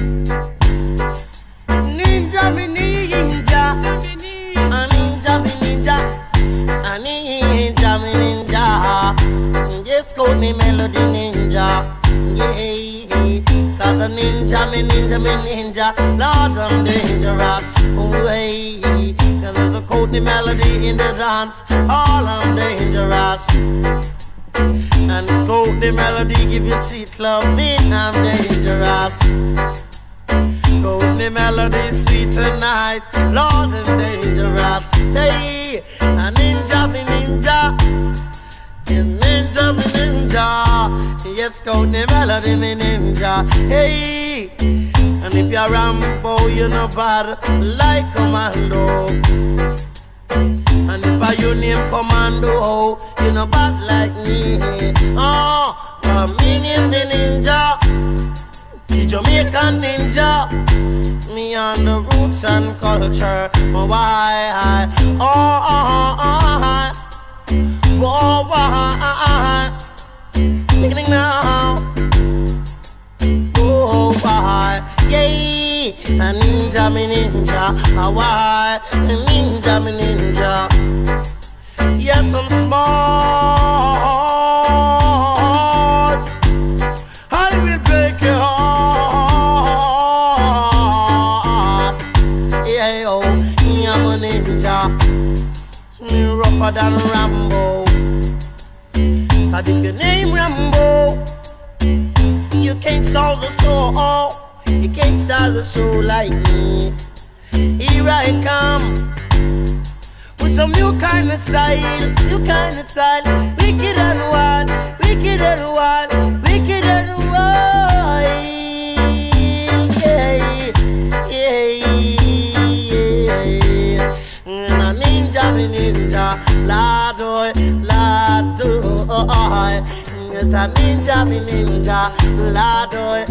Ninja me ninja, a ninja me ninja, a ninja me ninja. Yes, Courtney Melody ninja, yeah. Cause a ninja me ninja me ninja, Lord I'm dangerous, way. Cause there's a Courtney Melody in the dance, all I'm dangerous. And it's Courtney Melody give you sweet loving, I'm dangerous. Courtney Melody sweet tonight, Lord I'm dangerous. Hey, a ninja me ninja, ninja me ninja. Yes, Courtney Melody me ninja. Hey, and if you're Rambo, you're no bad like Commando. And if I you name Commando, you know bad like me. Oh, for me name the ninja, the Jamaican ninja. Me on the roots and culture. Oh, why? Oh, why? Beginning now. Oh, why? Yay! A ninja me ninja. Why? A ninja me ninja. Yes, I'm smart. I will break your heart. Yeah, oh, I'm a ninja. Me rougher than Rambo. Cause if your name Rambo, you can't solve the show. You can't start the show like me. Here I come with some new kind of style, new kind of style. Wicked and wild, wicked and wild, wicked and wild. Yeah, yeah, yeah. And a ninja, me ninja, ladoy, ladoy. It's a ninja, me ninja, ladoy,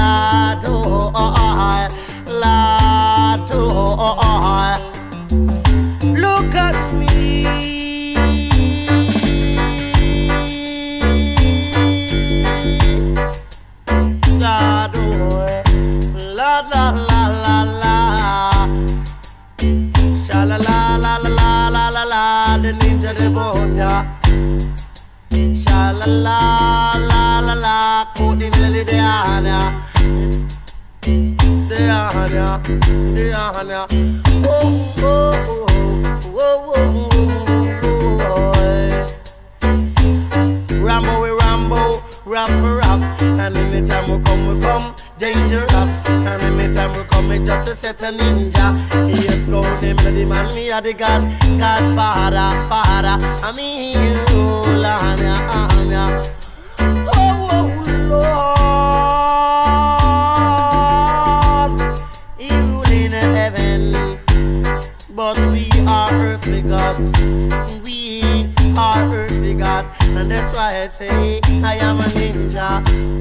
ladoy, ladoy. Look at me, ladoy, la la la la la, sha la la la la la la la, the ninja the boja. Sha la la la la la, Courtney Melody de Anya, de Anya, de Anya. Oh oh oh oh oh oh. Rambo we Rambo, rap for rap. And anytime we come dangerous. And anytime we come just to set a ninja. Yes, Courtney Melody man, me a the Godfather, father. I mean you, Lanya, Anya. Oh, Lord, you in heaven, but we are earthly gods. We are earthly gods, and that's why I say I am a ninja.